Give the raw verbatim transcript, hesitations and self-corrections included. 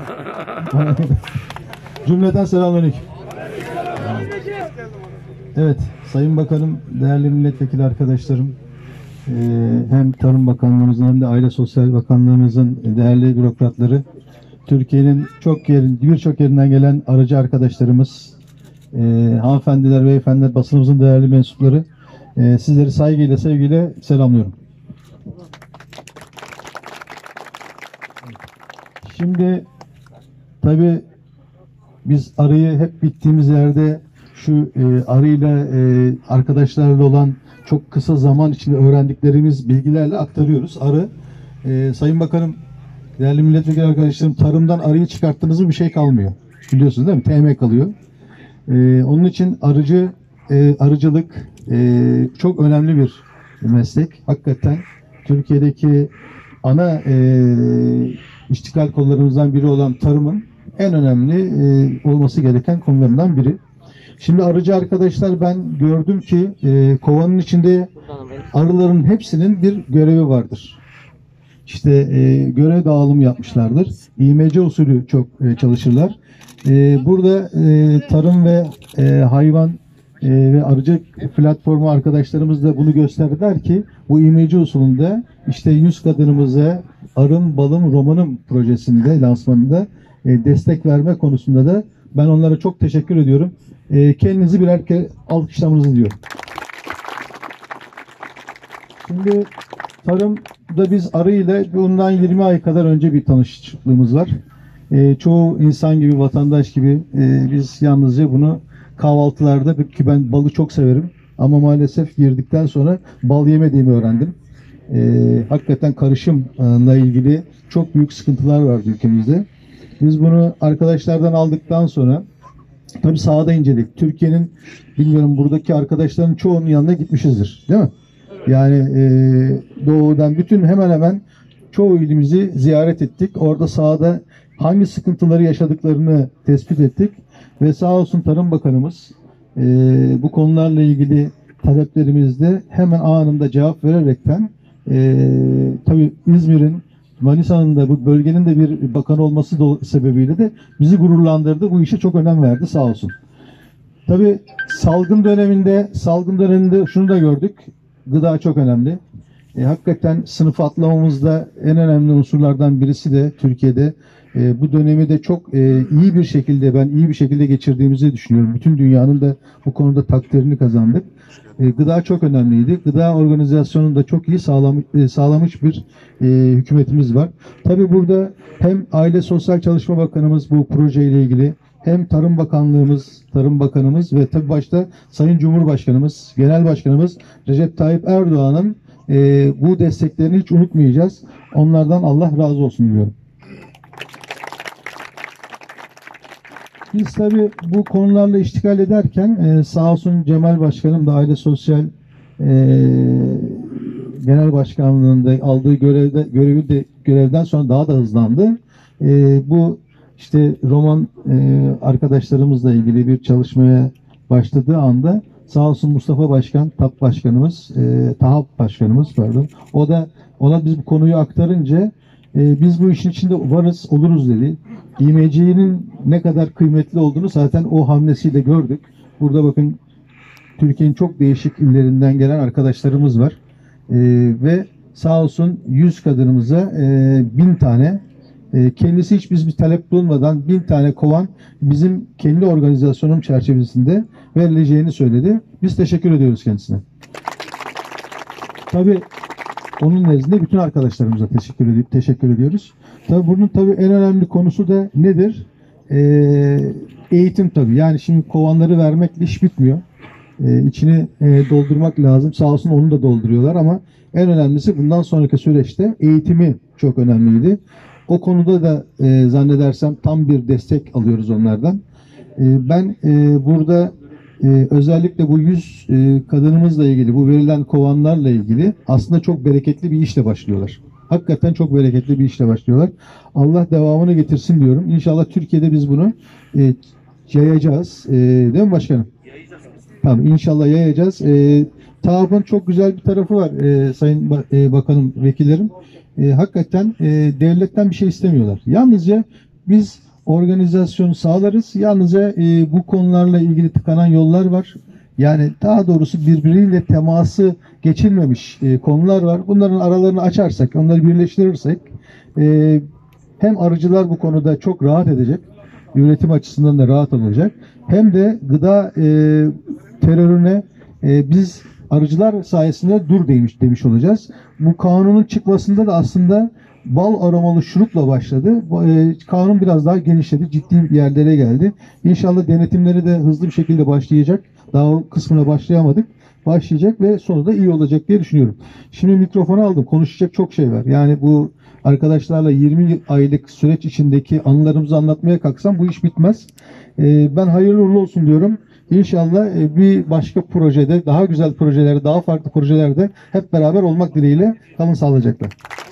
Cümleten selamünaleyküm. Evet, Sayın Bakanım, değerli milletvekili arkadaşlarım, hem Tarım Bakanlığımızın hem de Aile Sosyal Bakanlığımızın değerli bürokratları, Türkiye'nin çok yerin, birçok yerinden gelen aracı arkadaşlarımız, hanımefendiler, beyefendiler, basınımızın değerli mensupları, sizleri saygıyla, sevgiyle selamlıyorum. Şimdi tabii biz arıyı hep bittiğimiz yerde şu e, arıyla e, arkadaşlarla olan çok kısa zaman içinde öğrendiklerimiz bilgilerle aktarıyoruz. Arı, e, Sayın Bakanım, değerli milletvekili arkadaşlarım, tarımdan arıyı çıkarttığınızda bir şey kalmıyor. Biliyorsunuz değil mi? T M kalıyor. E, onun için arıcı, e, arıcılık e, çok önemli bir meslek. Hakikaten Türkiye'deki ana e, iştikal kollarımızdan biri olan tarımın en önemli e, olması gereken konularından biri. Şimdi arıcı arkadaşlar, ben gördüm ki e, kovanın içinde arıların hepsinin bir görevi vardır. İşte e, görev dağılımı yapmışlardır. İğmece usulü çok e, çalışırlar. E, burada e, tarım ve e, hayvan e, ve arıcı platformu arkadaşlarımız da bunu gösterdiler ki bu İğmece usulünde işte yüz kadınımıza Arım Balım Romanım projesinde, lansmanında e, destek verme konusunda da ben onlara çok teşekkür ediyorum. E, kendinizi birer kere alkışlamanızı diyorum. Şimdi tarımda biz arı ile bundan yirmi ay kadar önce bir tanışıklığımız var. E, çoğu insan gibi, vatandaş gibi e, biz yalnızca bunu kahvaltılarda, ki ben balı çok severim ama maalesef girdikten sonra bal yemediğimi öğrendim. E, hakikaten karışımla ilgili çok büyük sıkıntılar var ülkemizde. Biz bunu arkadaşlardan aldıktan sonra tabii sahada inceledik. Türkiye'nin, bilmiyorum, buradaki arkadaşların çoğunun yanına gitmişizdir, değil mi? Yani e, doğudan bütün hemen hemen çoğu ilimizi ziyaret ettik. Orada sahada hangi sıkıntıları yaşadıklarını tespit ettik. Ve sağ olsun Tarım Bakanımız e, bu konularla ilgili taleplerimizde hemen anında cevap vererekten e, tabii İzmir'in, Manisa'nın da, bu bölgenin de bir bakan olması sebebiyle de bizi gururlandırdı. Bu işe çok önem verdi, sağ olsun. Tabii salgın döneminde, salgın döneminde şunu da gördük. Gıda çok önemli. E, hakikaten sınıf atlamamızda en önemli unsurlardan birisi de Türkiye'de e, bu dönemi de çok e, iyi bir şekilde, ben iyi bir şekilde geçirdiğimizi düşünüyorum. Bütün dünyanın da bu konuda takdirini kazandık. E, gıda çok önemliydi. Gıda organizasyonunu da çok iyi sağlamış, e, sağlamış bir e, hükümetimiz var. Tabii burada hem Aile Sosyal Çalışma Bakanımız bu projeyle ilgili, hem Tarım Bakanlığımız, Tarım Bakanımız ve tabii başta Sayın Cumhurbaşkanımız, Genel Başkanımız Recep Tayyip Erdoğan'ın e, bu desteklerini hiç unutmayacağız. Onlardan Allah razı olsun diyorum. Biz tabii bu konularla iştigal ederken e, sağ olsun Cemal Başkanım da Aile Sosyal e, Genel Başkanlığı'nda aldığı görevde, görevi de görevden sonra daha da hızlandı. E, bu işte roman e, arkadaşlarımızla ilgili bir çalışmaya başladığı anda sağ olsun Mustafa Başkan, T A P Başkanımız, e, TAHAP Başkanımız pardon. O da ona biz bu konuyu aktarınca e, biz bu işin içinde varız, oluruz dedi. İğmecinin ne kadar kıymetli olduğunu zaten o hamlesiyle gördük. Burada bakın Türkiye'nin çok değişik illerinden gelen arkadaşlarımız var. E, ve sağ olsun yüz kadınımıza e, bin tane e, kendisi hiç biz bir talep bulmadan bin tane kovan bizim kendi organizasyonum çerçevesinde verileceğini söyledi. Biz teşekkür ediyoruz kendisine. Tabii onun nezdinde bütün arkadaşlarımıza teşekkür edip teşekkür ediyoruz. Tabii bunun tabii en önemli konusu da nedir? Ee, eğitim tabii. Yani şimdi kovanları vermekle iş bitmiyor. Ee, içini e, doldurmak lazım. Sağ olsun onu da dolduruyorlar ama en önemlisi bundan sonraki süreçte eğitimi çok önemliydi. O konuda da e, zannedersem tam bir destek alıyoruz onlardan. E, ben e, burada e, özellikle bu yüz e, kadınımızla ilgili, bu verilen kovanlarla ilgili aslında çok bereketli bir işle başlıyorlar. Hakikaten çok bereketli bir işle başlıyorlar. Allah devamını getirsin diyorum. İnşallah Türkiye'de biz bunu e, yayacağız. E, değil mi başkanım? Yayacağız. Tamam, inşallah yayacağız. E, TAHAP'ın çok güzel bir tarafı var e, sayın ba e, bakanım, vekillerim. E, hakikaten e, devletten bir şey istemiyorlar. Yalnızca Biz organizasyonu sağlarız. Yalnızca e, bu konularla ilgili tıkanan yollar var. Yani daha doğrusu birbiriyle teması geçilmemiş e, konular var. Bunların aralarını açarsak, onları birleştirirsek e, hem arıcılar bu konuda çok rahat edecek, üretim açısından da rahat olacak. Hem de gıda e, terörüne e, biz arıcılar sayesinde dur demiş, demiş olacağız. Bu kanunun çıkmasında da aslında bal aromalı şurupla başladı. Bu, e, kanun biraz daha genişledi, ciddi yerlere geldi. İnşallah denetimleri de hızlı bir şekilde başlayacak. Daha o kısmına başlayamadık. Başlayacak ve sonu da iyi olacak diye düşünüyorum. Şimdi mikrofonu aldım. Konuşacak çok şey var. Yani bu arkadaşlarla yirmi aylık süreç içindeki anılarımızı anlatmaya kalksam bu iş bitmez. E, ben hayırlı uğurlu olsun diyorum. İnşallah e, bir başka projede, daha güzel projelerde, daha farklı projelerde hep beraber olmak dileğiyle kalın sağlıcakla.